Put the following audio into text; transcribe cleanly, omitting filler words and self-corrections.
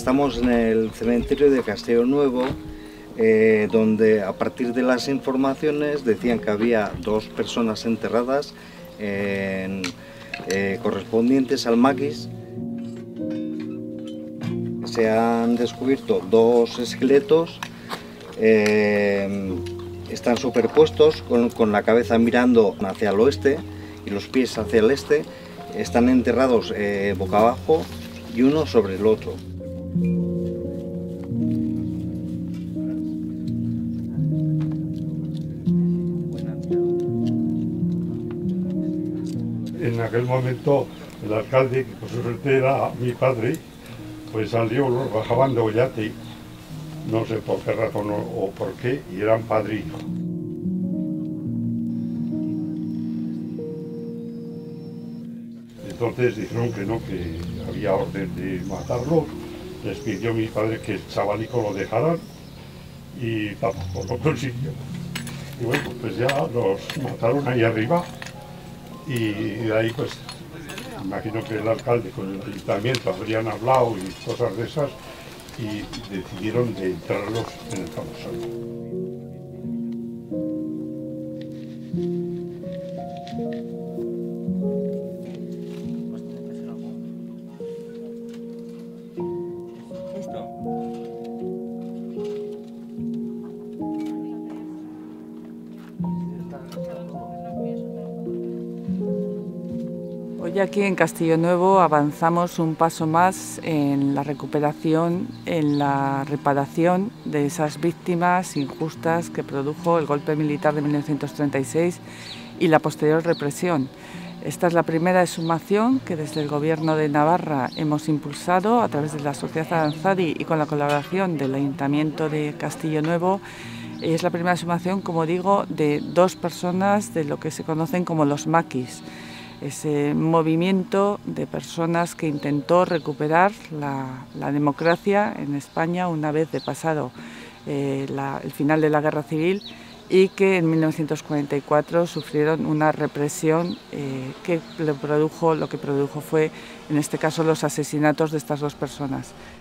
Estamos en el cementerio de Castillo Nuevo, donde a partir de las informaciones decían que había 2 personas enterradas correspondientes al maquis. Se han descubierto 2 esqueletos, están superpuestos con la cabeza mirando hacia el oeste y los pies hacia el este. Están enterrados boca abajo y uno sobre el otro. En aquel momento el alcalde, que por suerte era mi padre, pues salió, los bajaban de Ollate, no sé por qué razón o por qué, y eran padre e hijo. Entonces dijeron que no, que había orden de matarlos. Les pidió mi padre que el chavalico lo dejaran y tampoco lo consiguió. Y bueno, pues ya los mataron ahí arriba y de ahí pues imagino que el alcalde con el ayuntamiento habrían hablado y cosas de esas y decidieron de enterrarlos en el Camposanto. Hoy aquí en Castillo Nuevo avanzamos un paso más en la recuperación, en la reparación de esas víctimas injustas que produjo el golpe militar de 1936 y la posterior represión. Esta es la primera exhumación que desde el Gobierno de Navarra hemos impulsado a través de la Sociedad Aranzadi y con la colaboración del Ayuntamiento de Castillo Nuevo. Es la primera exhumación, como digo, de 2 personas de lo que se conocen como los maquis. Ese movimiento de personas que intentó recuperar la democracia en España una vez de pasado el final de la Guerra Civil y que en 1944 sufrieron una represión lo que produjo fue, en este caso, los asesinatos de estas 2 personas.